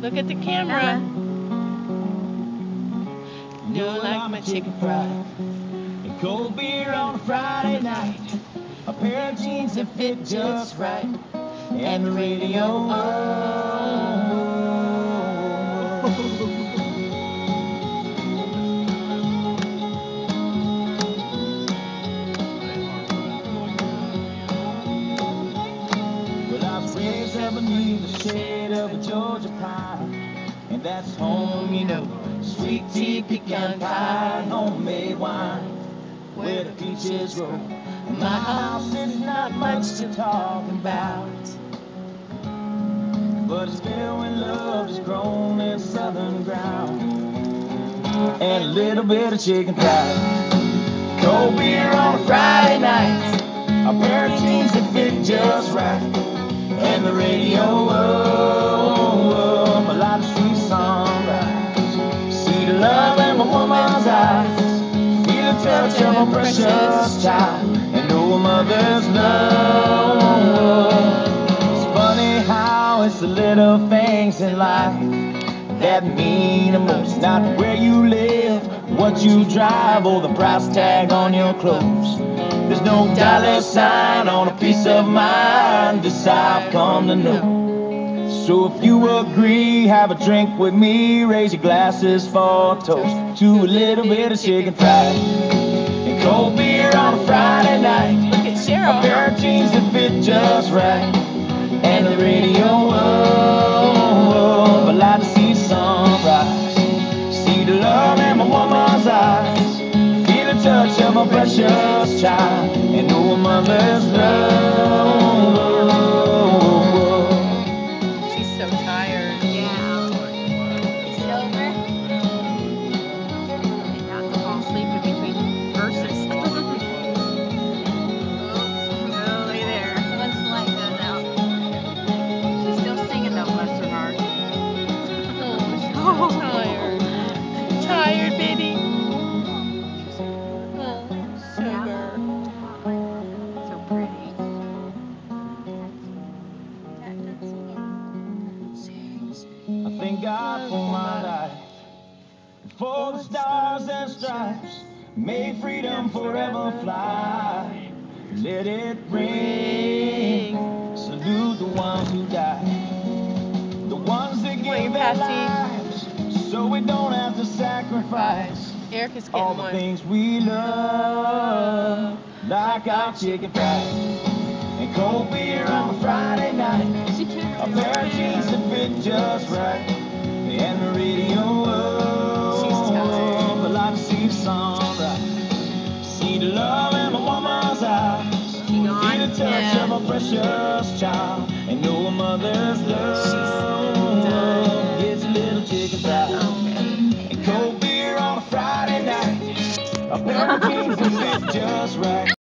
Look at the camera. No, like my chicken fried. And cold beer on a Friday night. A pair of jeans that fit just right. And the radio. Well, I was raised up beneath the shade of a Georgia pine. And that's home, you know. Sweet tea, pecan pie, homemade wine. Where the peaches grow. And my house is not much to talk about. But it's filled with love that's grown in southern ground. And a little bit of chicken fried. Cold beer on a Friday night. A pair of jeans that fit just right. And the radio, a lot of sweet sunrise. See the love in my woman's eyes. Feel the touch of a precious child. And know a mother's love. It's funny how it's the little things in life that mean the most. Not where you live, what you drive, or the price tag on your clothes. There's no dollar sign on a piece of mind. This I've come to know. So if you agree, have a drink with me. Raise your glasses for a toast to a little bit of chicken fried. And cold beer on a Friday night. Look at Cheryl. A pair of jeans that fit just right. And the radio, a lot to see sunrise. See the love in my woman's eyes. Feel the touch of a precious child. And know a mother's love. She's so tired. Yeah. Is it over? Not to fall asleep in between verses. Oh, hey there. Once the light goes out. She's still singing though, bless her heart. Oh, she's so tired. Tired, baby. Oh, sugar. So pretty. I thank God for my life, for the stars and stripes. May freedom forever fly. Let it ring. Salute the ones who died, the ones that gave their lives, so we don't have to sacrifice Erica's all getting the one. things we love, like our chicken fried and cold beer on a Friday night. She can't A do pair of jeans that fit just right. And the radio, She's tired. a lot to see the sunrise. See the love in my woman's eyes. She gone? Feel the touch Yeah. of a precious child. And know a mother's love. She's done.